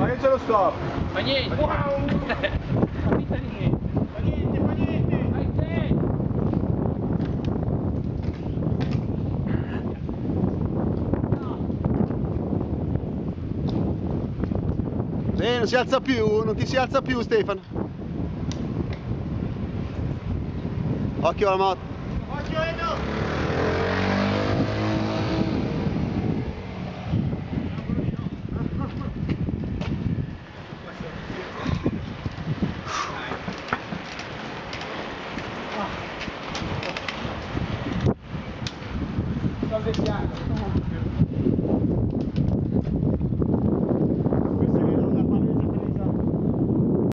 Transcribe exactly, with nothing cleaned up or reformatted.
Ma che c'è lo stop? Ma niente! Wow! Capita niente! Fa niente, fa niente! Vai te! Eh, non si alza più, non ti si alza più Stefano. Occhio alla moto. Occhio Edo! Sto vecchiando.